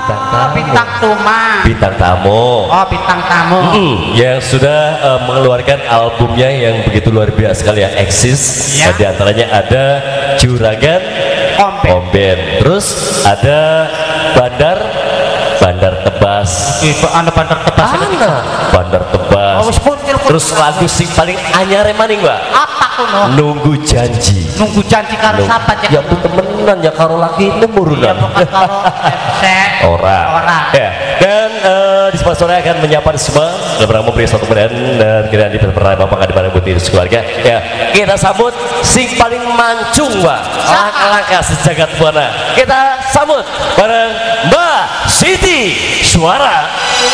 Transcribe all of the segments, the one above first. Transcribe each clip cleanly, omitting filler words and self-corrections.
bintang tamu. Oh, bintang tamu. Yang sudah mengeluarkan albumnya yang begitu luar biasa sekali ya, eksis. Ya. Di antaranya ada Juragan Omben. Terus ada Bandar Tebas. Anda Bandar Tebas. Bandar Tebas. Oh, terus lagu sing paling anyar maning, Mbak. Apa kuno? Nunggu janji. Nunggu janji karo siapa cek? Ya temenan ya karo laki nemurunan. Ya bukan karo Ora. Ya. Dan di sebelah sore akan menyapa semua dalam memberi suatu kemudian dan kira di perperan Bapak Kadipaten Putih keluarga. Ya, kita sambut sing paling mancung, Mbak. Langkah sejagat buana. Kita sambut bareng Mbak Siti Suara.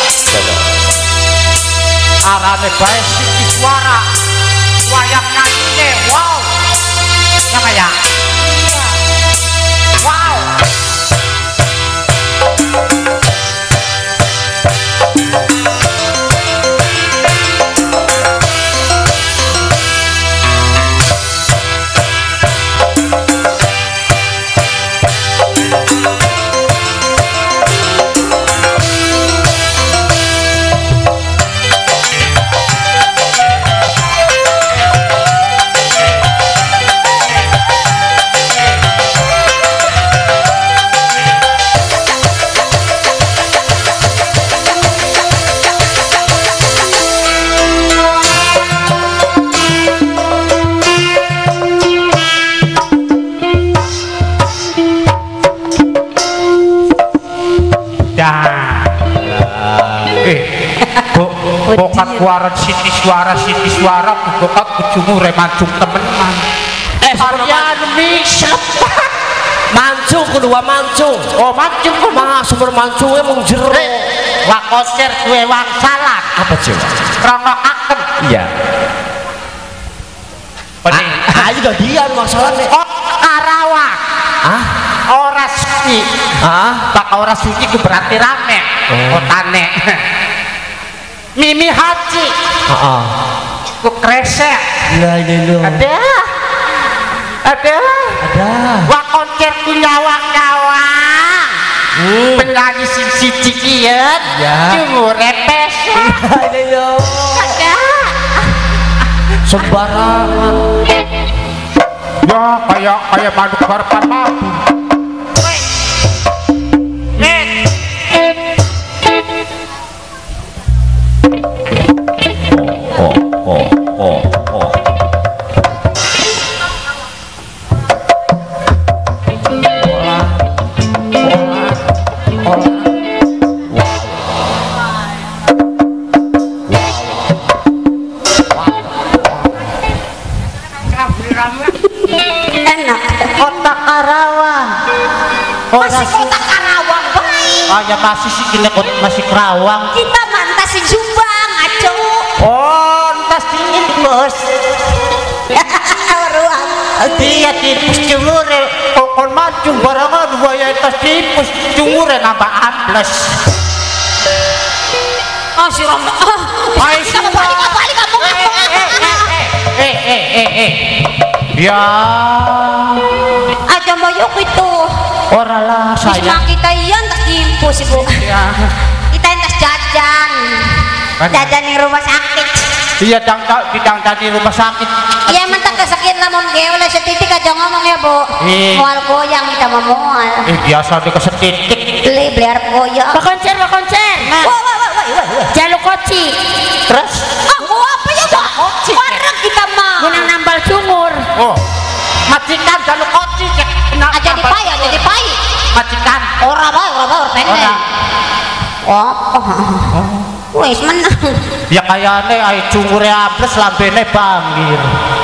Arane bae Siti Suara. Wayang nyanyine, wow. Sama ya. Wow. Bokat kuaran Siti Suara bokat kucungu remancung temenan. Sampeyan mi siapa? Mancung kedua mancung. Oh, mancung kok Mas sumber mancungnya mung jero. wak konser duwe wang salat. Apa sih? Rongokaken. Iya. Ayo dah dian masalahnya. Oh, Karawang. Ora suci. Bak ora suci ku berarti rame. Kotane. Mimi Haji. Ku kresek. Ada. Wak konser ku nyawang-nyawang. Penyanyi siji kieu. Jumure pesek. Ada. Sembarangan. Ya kayak manuk harapan mampu. Kota Karawang. Masih kota Karawang baik. Ya masih sih kini masih Karawang. Kita mantasi Jombang, aco. Oh, entas dingin bos. Ruang. Dia tipus cungure, kokon mancung barangan buaya tas tipus cungure nambah ambles. Oh si Roma. Hai Kamu balik kamu. Ya. Aja moyok itu. Ora lah saya. Wisma kita iya tak kimpus ibu. Ya. Kita entas jajan. Jajan di rumah sakit. Iya bidang tadi rumah sakit. Iya mentak kesakitan lamun geole setitik aja ngomong ya bu. Mual goyang kita mau mual. Biasa di kesetitik. Beli arep goyang. Konser. Wah. Jaluk koci. Terus? Mau apa ya bu? Warung kita mah. Gunang nambal sumur. Oh, majikan jaluk koci cek. Aja dipai. Majikan. Ora pendek. Wes menang. Ya kayaknya ay cungure ambles lambene bangir.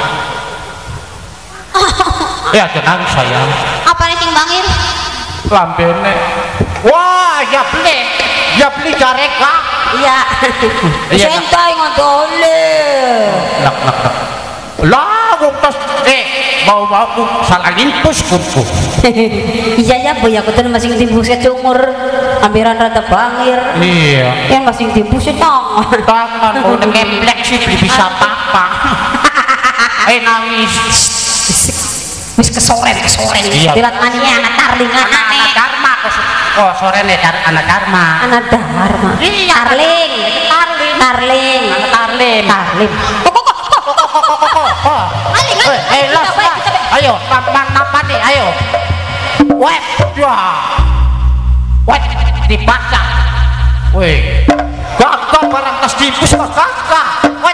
Ya tenang sayang. Apa nih sing bangir? Lambene. Wah, ya beli jareka. Iya. Sentai ngodole. Nak. Lah, wong tas mau salah limpus kuku. Iya ya bu ya kudu masing dibusnya cungur ambiran rada bangir. Iya. Yang masing dibusnya Tangan mau ngeblek sih beli bisa apa. Nangis. Wis kesoren. Iya. Tirat mania anak tarling aneh. Anak Dharma kok sorene anak Dharma. Anak Dharma. Iya, Tarling. Tarling. Anak Tarling. Tarling. Los. Ayo, napa nih, ayo. Wet, wet dipasang. Wih, gagah barang tas dibus kok gagah. Wet.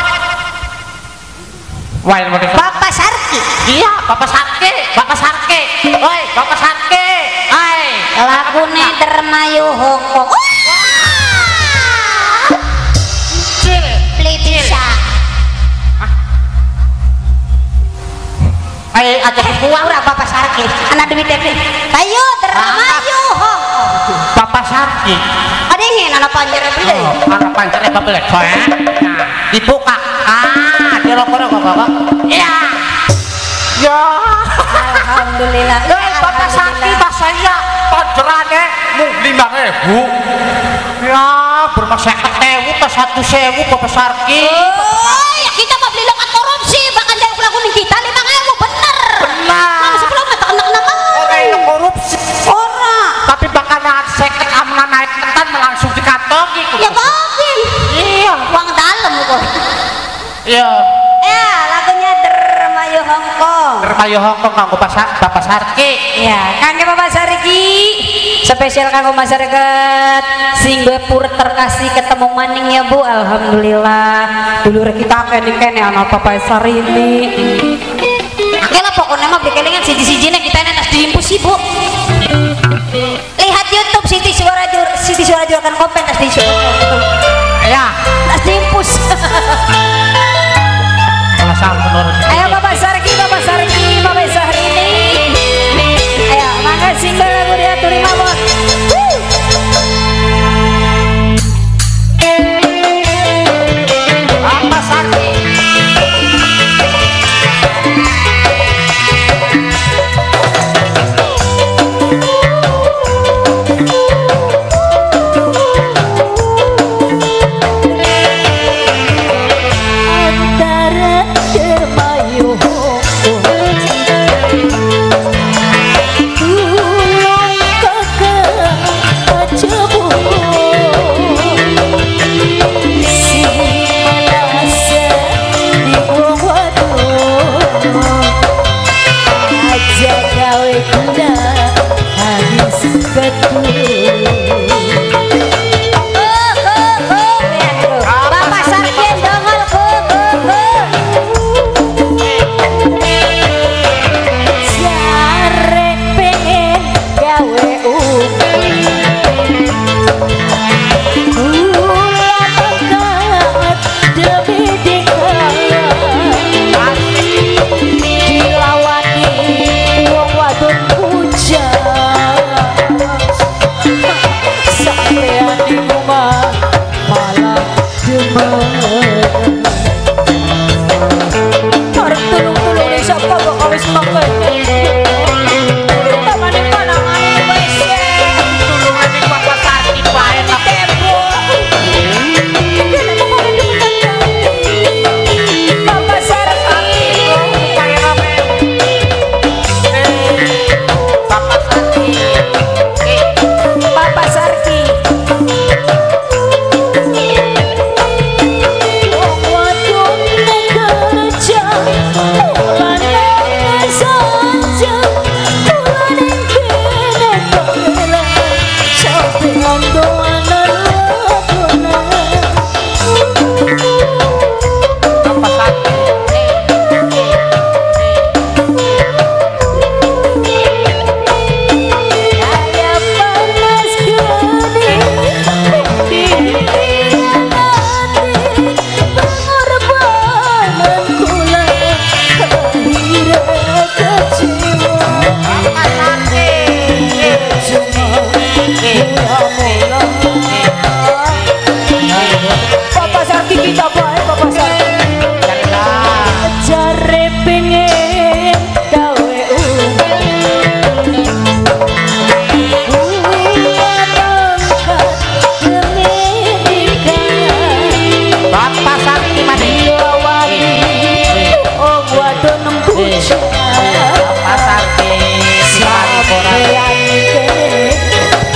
Bapak Sarki. Iya, Bapak Sarki. Woi, Bapak Sarki. Hai. Lagune Dermayu Hongkong. Bisa. Ayo aja Buang ora Bapak Sarki. Anak demi Devi. Ayo Dermayu Hongkong. Bapak Sarki. Ada ingin anak panjer beli. Anak pancernya kebelet. Nah, dibuka. Dirokok Bapak. Iya. Ya. Alhamdulillah. Bapak Sarki saya panjerane mung 5.000. Ya, bermasyarakat 1.000 Bapak Sarki. Oh, ya kita mau beli lokat korupsi, bahkan jangan pelaku kita 5.000 bener. Nah, sebelum tekan nama. Oke, korupsi. Ora. Tapi bakal seket amna naik ketan langsung dikantongi. Ya mungkin. Iya. Uang dalam kok. Iya. Ya, lagunya Dermayu Hongkong. Dermayu Hongkong kanggo Bapak Sarki. Ya, kangge Bapak Sarki. Spesial kanggo masyarakat Singapura terkasih ketemu maning ya Bu. Alhamdulillah. Dulur kita kene anak Bapak Sarini. Akhirnya pokoknya mah beli kelingan siji-siji kita ini tas diimpus sih Bu. Lihat YouTube Siti Suara Juragan Kompen tas diimpus. Ya. Tas diimpus. Ayo Bapak Sarki, Bapak Sarini. Ayo, mangga single lagu diatur mawon. Bapak Sarki. Antara Dermayu Bapak Sarki dongol jare pengen gawe demi dilawani wong wadon pujan sampean di rumah malah demen arep tulung-tulung siapa kok wis makanya kita maning panangane wis Tulungan ning Bapak Sarki bae Bapak Sarki Bapak Sarki. Bapak Sarki Bapak Sarki kita baik Bapak Sarki jare pengen gawe Bapak Sarki masih dilawani oh wadon nempujan Bapak Sarki. sampeyan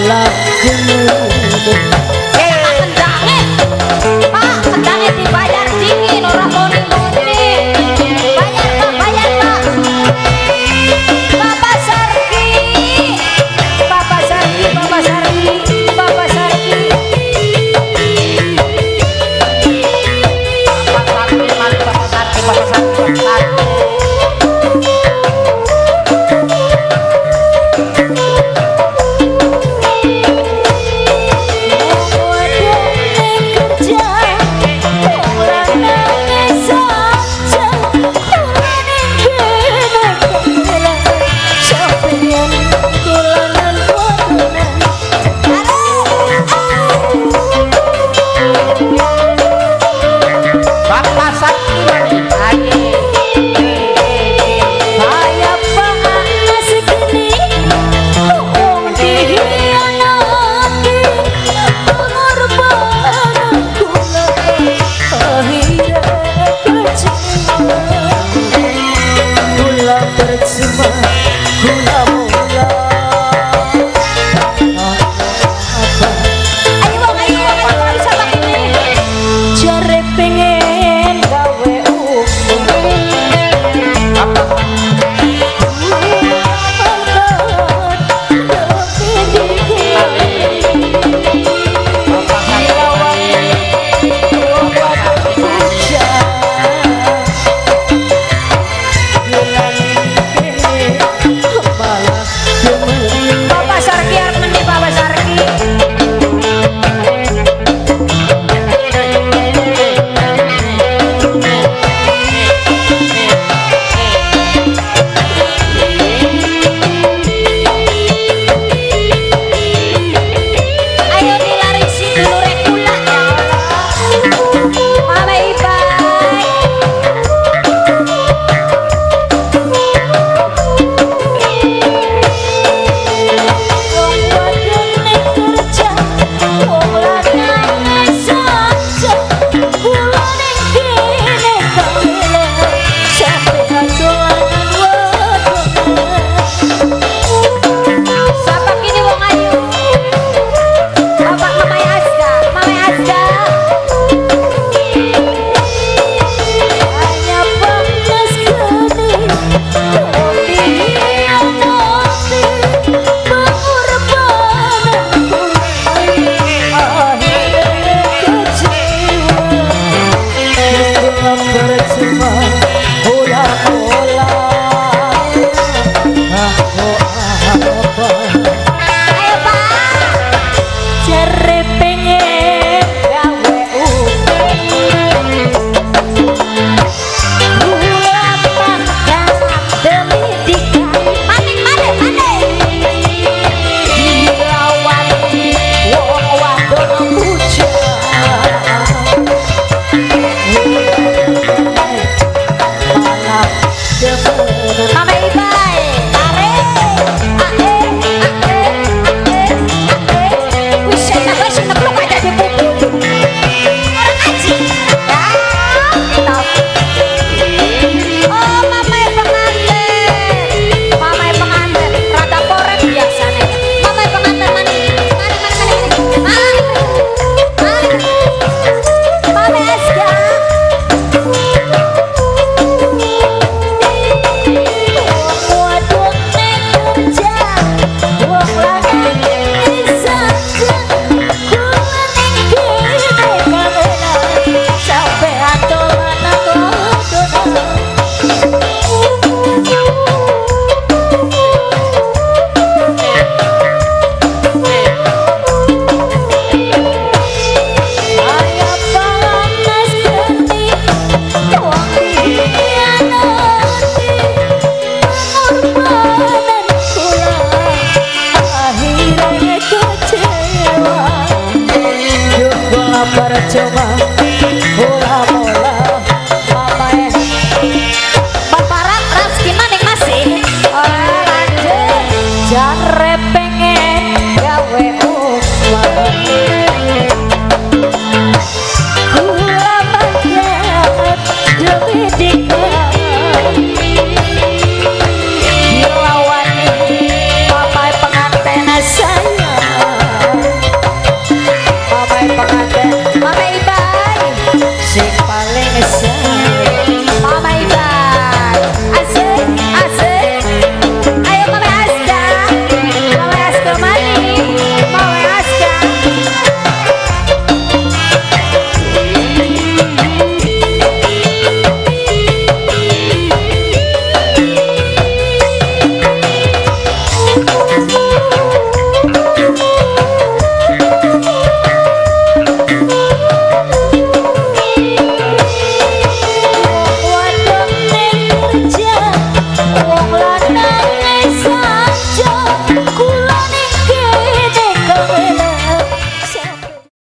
Coba